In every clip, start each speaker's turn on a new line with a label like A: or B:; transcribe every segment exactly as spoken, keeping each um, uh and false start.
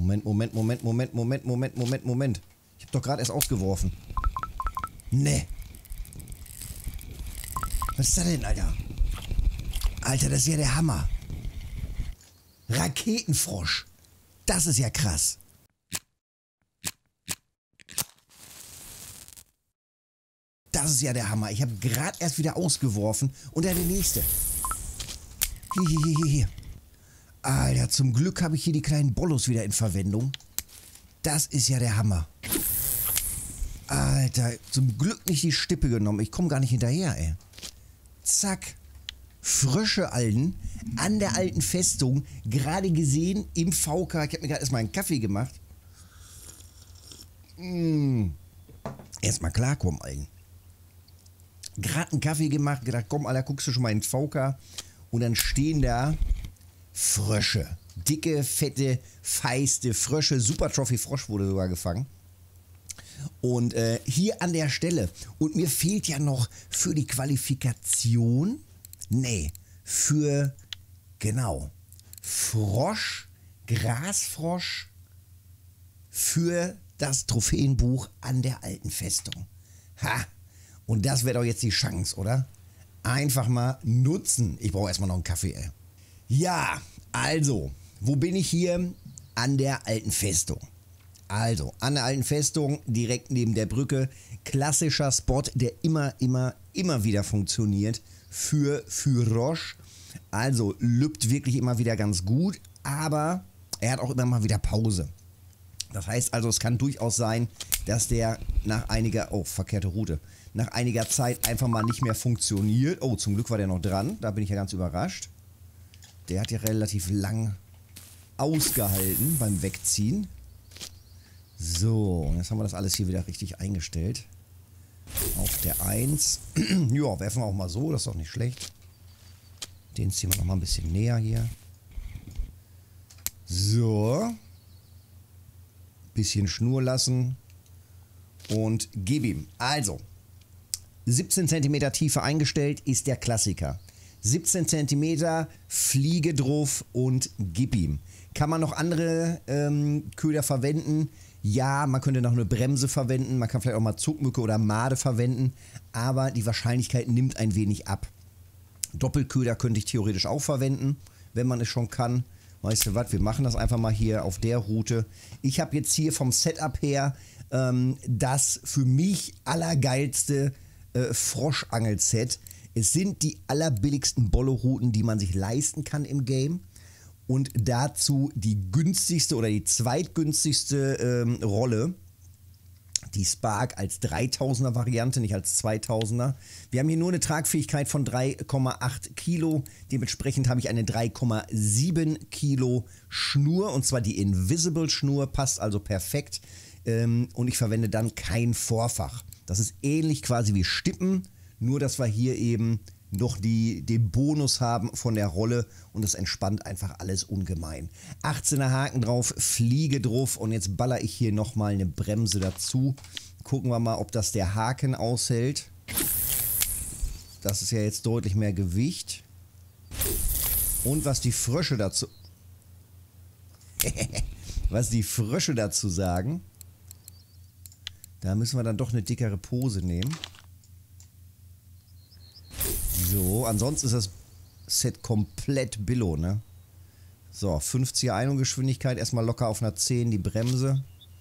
A: Moment, Moment, Moment, Moment, Moment, Moment, Moment, Moment. Ich habe doch gerade erst ausgeworfen. Ne. Was ist das denn, Alter? Alter, das ist ja der Hammer. Raketenfrosch. Das ist ja krass. Das ist ja der Hammer. Ich habe gerade erst wieder ausgeworfen. Und dann der nächste. Hier, hier, hier, hier. Alter, zum Glück habe ich hier die kleinen Bollos wieder in Verwendung. Das ist ja der Hammer. Alter, zum Glück nicht die Stippe genommen. Ich komme gar nicht hinterher, ey. Zack. Frösche Alten an der alten Festung. Gerade gesehen im V K. Ich habe mir gerade erstmal einen Kaffee gemacht. Mmh. Erstmal klarkommen, Alten. Gerade einen Kaffee gemacht. Gedacht, komm, Alter, guckst du schon mal ins V K. Und dann stehen da Frösche. Dicke, fette, feiste Frösche. Super Trophy Frosch wurde sogar gefangen. Und äh, hier an der Stelle. Und mir fehlt ja noch für die Qualifikation. Nee, für, genau, Frosch, Grasfrosch für das Trophäenbuch an der alten Festung. Ha! Und das wäre doch jetzt die Chance, oder? Einfach mal nutzen. Ich brauche erstmal noch einen Kaffee, ey. Ja, also, wo bin ich hier? An der alten Festung. Also, an der alten Festung, direkt neben der Brücke. Klassischer Spot, der immer, immer, immer wieder funktioniert. Für, für Roche. Also lübt wirklich immer wieder ganz gut, aber er hat auch immer mal wieder Pause. Das heißt also, es kann durchaus sein, dass der nach einiger, oh, verkehrte Route, nach einiger Zeit einfach mal nicht mehr funktioniert. Oh, zum Glück war der noch dran, da bin ich ja ganz überrascht. Der hat ja relativ lang ausgehalten beim Wegziehen. So, jetzt haben wir das alles hier wieder richtig eingestellt. Auf der eins. Ja, werfen wir auch mal so, das ist doch nicht schlecht. Den ziehen wir noch mal ein bisschen näher hier. So. Bisschen Schnur lassen. Und gib ihm. Also, siebzehn Zentimeter Tiefe eingestellt ist der Klassiker. siebzehn Zentimeter, Fliege drauf und gib ihm. Kann man noch andere ähm, Köder verwenden? Ja, man könnte noch eine Bremse verwenden, man kann vielleicht auch mal Zuckmücke oder Made verwenden, aber die Wahrscheinlichkeit nimmt ein wenig ab. Doppelköder könnte ich theoretisch auch verwenden, wenn man es schon kann. Weißt du was, wir machen das einfach mal hier auf der Route. Ich habe jetzt hier vom Setup her ähm, das für mich allergeilste äh, Froschangel-Set. Es sind die allerbilligsten Bollo-Routen, die man sich leisten kann im Game. Und dazu die günstigste oder die zweitgünstigste ähm, Rolle, die Spark als dreitausender Variante, nicht als zweitausender. Wir haben hier nur eine Tragfähigkeit von drei Komma acht Kilo. Dementsprechend habe ich eine drei Komma sieben Kilo Schnur, und zwar die Invisible Schnur, passt also perfekt. Ähm, und ich verwende dann kein Vorfach. Das ist ähnlich quasi wie Stippen, nur dass wir hier eben noch die, den Bonus haben von der Rolle und es entspannt einfach alles ungemein. achtzehner Haken drauf, Fliege drauf und jetzt baller ich hier nochmal eine Bremse dazu. Gucken wir mal, ob das der Haken aushält. Das ist ja jetzt deutlich mehr Gewicht. Und was die Frösche dazu... was die Frösche dazu sagen, da müssen wir dann doch eine dickere Pose nehmen. So, ansonsten ist das Set komplett Billo, ne? So, fünfziger Einungsgeschwindigkeit, erstmal locker auf einer zehn die Bremse.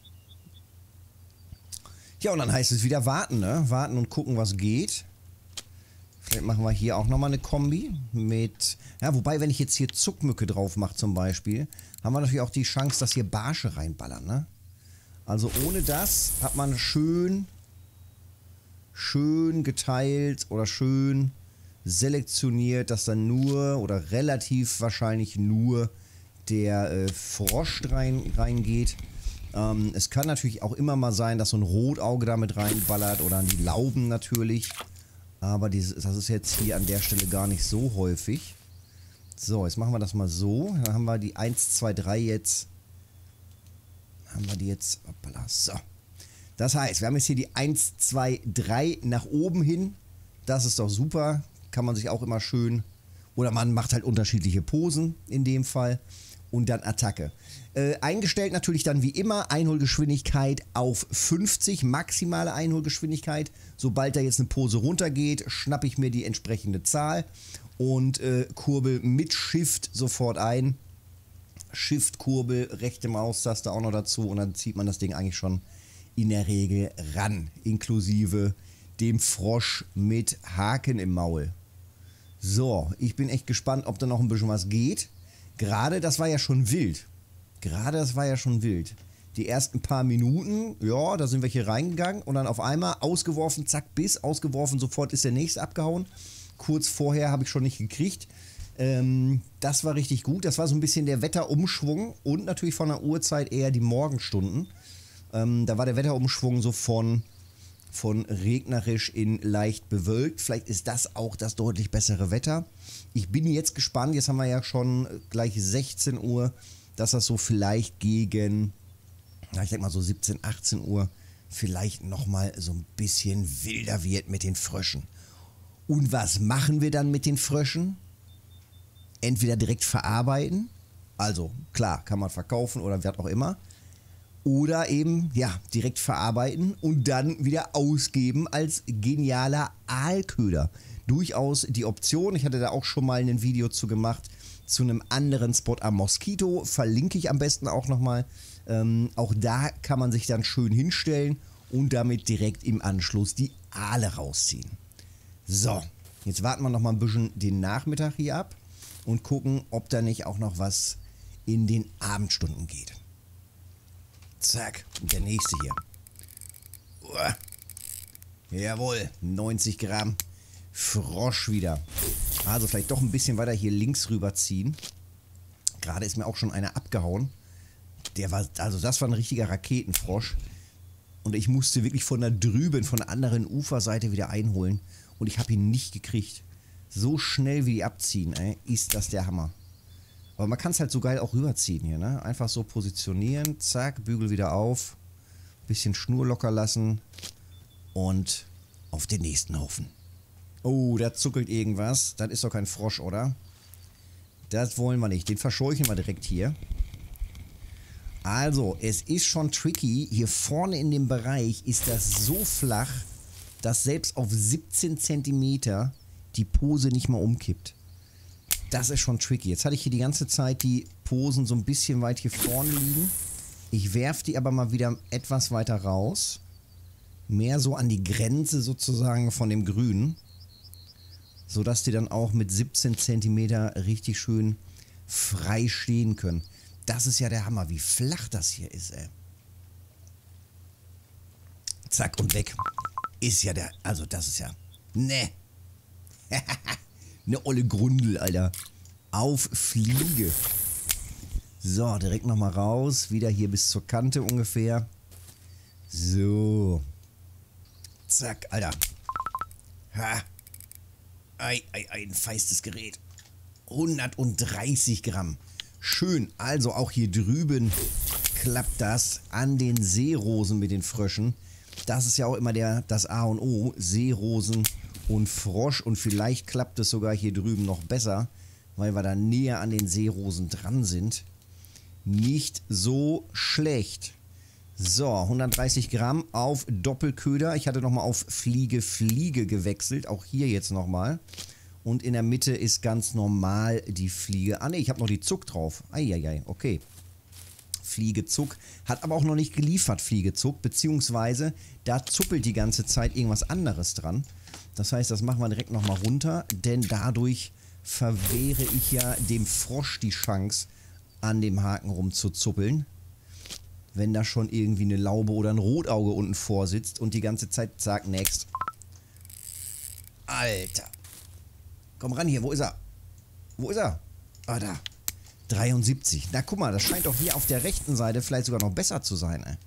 A: Ja, und dann heißt es wieder warten, ne? Warten und gucken, was geht. Vielleicht machen wir hier auch nochmal eine Kombi mit... Ja, wobei, wenn ich jetzt hier Zuckmücke drauf mache zum Beispiel, haben wir natürlich auch die Chance, dass hier Barsche reinballern, ne? Also ohne das hat man schön, schön geteilt oder schön selektioniert, dass dann nur oder relativ wahrscheinlich nur der äh, Frosch rein, reingeht. Ähm, es kann natürlich auch immer mal sein, dass so ein Rotauge damit reinballert oder an die Lauben natürlich. Aber dieses, das ist jetzt hier an der Stelle gar nicht so häufig. So, jetzt machen wir das mal so. Dann haben wir die eins, zwei, drei jetzt. Haben wir die jetzt. Hoppala, so. Das heißt, wir haben jetzt hier die eins, zwei, drei nach oben hin. Das ist doch super. Kann man sich auch immer schön. Oder man macht halt unterschiedliche Posen in dem Fall. und dann Attacke. Äh, eingestellt natürlich dann wie immer Einholgeschwindigkeit auf fünfzig, maximale Einholgeschwindigkeit. Sobald da jetzt eine Pose runtergeht, schnappe ich mir die entsprechende Zahl und äh, kurbel mit Shift sofort ein. Shift-Kurbel, rechte Maustaste auch noch dazu und dann zieht man das Ding eigentlich schon in der Regel ran, inklusive dem Frosch mit Haken im Maul. So, ich bin echt gespannt, ob da noch ein bisschen was geht. Gerade, das war ja schon wild. Gerade, das war ja schon wild. Die ersten paar Minuten, ja, da sind wir hier reingegangen und dann auf einmal ausgeworfen, zack, Biss, ausgeworfen, sofort ist der nächste abgehauen. Kurz vorher habe ich schon nicht gekriegt. Ähm, das war richtig gut. Das war so ein bisschen der Wetterumschwung und natürlich von der Uhrzeit eher die Morgenstunden. Ähm, da war der Wetterumschwung so von, von regnerisch in leicht bewölkt. Vielleicht ist das auch das deutlich bessere Wetter. Ich bin jetzt gespannt. Jetzt haben wir ja schon gleich sechzehn Uhr, dass das so vielleicht gegen, ja, ich denke mal so siebzehn, achtzehn Uhr vielleicht nochmal so ein bisschen wilder wird mit den Fröschen. Und was machen wir dann mit den Fröschen? Entweder direkt verarbeiten, also klar, kann man verkaufen oder was auch immer. Oder eben, ja, direkt verarbeiten und dann wieder ausgeben als genialer Aalköder. Durchaus die Option, ich hatte da auch schon mal ein Video zu gemacht, zu einem anderen Spot am Moskito, verlinke ich am besten auch nochmal. Ähm, auch da kann man sich dann schön hinstellen und damit direkt im Anschluss die Aale rausziehen. So, jetzt warten wir nochmal ein bisschen den Nachmittag hier ab und gucken, ob da nicht auch noch was in den Abendstunden geht. Zack, und der nächste hier. Uah. Jawohl, neunzig Gramm Frosch wieder. Also vielleicht doch ein bisschen weiter hier links rüber ziehen. Gerade ist mir auch schon einer abgehauen. Der war, also das war ein richtiger Raketenfrosch. Und ich musste wirklich von da drüben, von der anderen Uferseite wieder einholen. Und ich habe ihn nicht gekriegt. So schnell wie die abziehen, ey, ist das der Hammer. Aber man kann es halt so geil auch rüberziehen hier, ne? Einfach so positionieren, zack, Bügel wieder auf, bisschen Schnur locker lassen und auf den nächsten Haufen. Oh, da zuckelt irgendwas. Das ist doch kein Frosch, oder? Das wollen wir nicht. Den verscheuchen wir direkt hier. Also, es ist schon tricky. Hier vorne in dem Bereich ist das so flach, dass selbst auf siebzehn Zentimeter die Pose nicht mal umkippt. Das ist schon tricky. Jetzt hatte ich hier die ganze Zeit die Posen so ein bisschen weit hier vorne liegen. Ich werfe die aber mal wieder etwas weiter raus. Mehr so an die Grenze sozusagen von dem Grün. Sodass die dann auch mit siebzehn Zentimeter richtig schön frei stehen können. Das ist ja der Hammer, wie flach das hier ist, ey. Zack und weg. Ist ja der, also das ist ja, ne. Eine olle Grundel, Alter. Auf Fliege. So, direkt nochmal raus. Wieder hier bis zur Kante ungefähr. So. Zack, Alter. Ha. Ei, ei, ei, ein feistes Gerät. hundertdreißig Gramm. Schön. Also auch hier drüben klappt das an den Seerosen mit den Fröschen. Das ist ja auch immer der, das A und O. Seerosen und Frosch. Und vielleicht klappt es sogar hier drüben noch besser, weil wir da näher an den Seerosen dran sind. Nicht so schlecht. So, hundertdreißig Gramm auf Doppelköder. Ich hatte nochmal auf Fliege, Fliege gewechselt. Auch hier jetzt nochmal. Und in der Mitte ist ganz normal die Fliege. Ah ne, ich habe noch die Zuck drauf. Eieiei, okay. Fliege Zuck. Hat aber auch noch nicht geliefert, Fliege Zuck. Beziehungsweise da zuppelt die ganze Zeit irgendwas anderes dran. Das heißt, das machen wir direkt nochmal runter. Denn dadurch verwehre ich ja dem Frosch die Chance, an dem Haken rumzuzuppeln. Wenn da schon irgendwie eine Laube oder ein Rotauge unten vorsitzt und die ganze Zeit sagt, next. Alter. Komm ran hier, wo ist er? Wo ist er? Ah, da. dreiundsiebzig. Na, guck mal, das scheint doch hier auf der rechten Seite vielleicht sogar noch besser zu sein, ey.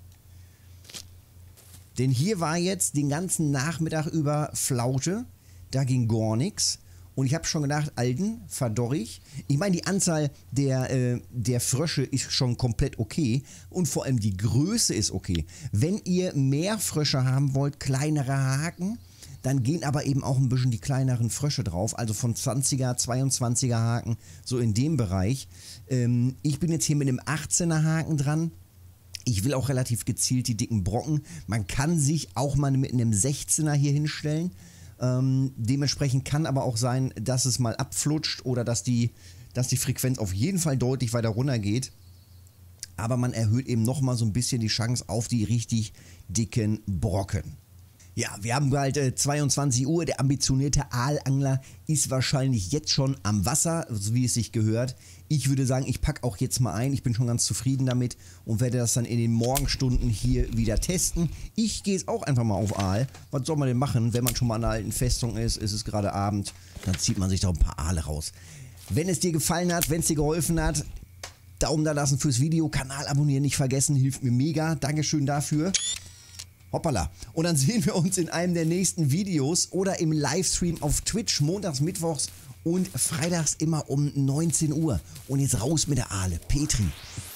A: Denn hier war jetzt den ganzen Nachmittag über Flaute. Da ging gar nichts. Und ich habe schon gedacht, Alten, verdorrig. Ich meine, die Anzahl der, äh, der Frösche ist schon komplett okay. Und vor allem die Größe ist okay. Wenn ihr mehr Frösche haben wollt, kleinere Haken, Dann gehen aber eben auch ein bisschen die kleineren Frösche drauf, also von zwanziger, zweiundzwanziger Haken, so in dem Bereich. Ähm, ich bin jetzt hier mit einem achtzehner Haken dran. Ich will auch relativ gezielt die dicken Brocken. Man kann sich auch mal mit einem sechzehner hier hinstellen. Ähm, dementsprechend kann aber auch sein, dass es mal abflutscht oder dass die, dass die Frequenz auf jeden Fall deutlich weiter runter geht. Aber man erhöht eben nochmal so ein bisschen die Chance auf die richtig dicken Brocken. Ja, wir haben bald äh, zweiundzwanzig Uhr. Der ambitionierte Aalangler ist wahrscheinlich jetzt schon am Wasser, so wie es sich gehört. Ich würde sagen, ich packe auch jetzt mal ein. Ich bin schon ganz zufrieden damit und werde das dann in den Morgenstunden hier wieder testen. Ich gehe jetzt auch einfach mal auf Aal. Was soll man denn machen, wenn man schon mal an der alten Festung ist? Ist es gerade Abend, dann zieht man sich doch ein paar Aale raus. Wenn es dir gefallen hat, wenn es dir geholfen hat, Daumen da lassen fürs Video, Kanal abonnieren nicht vergessen, hilft mir mega. Dankeschön dafür. Hoppala. Und dann sehen wir uns in einem der nächsten Videos oder im Livestream auf Twitch, montags, mittwochs und freitags immer um neunzehn Uhr. Und jetzt raus mit der Aale. Petri.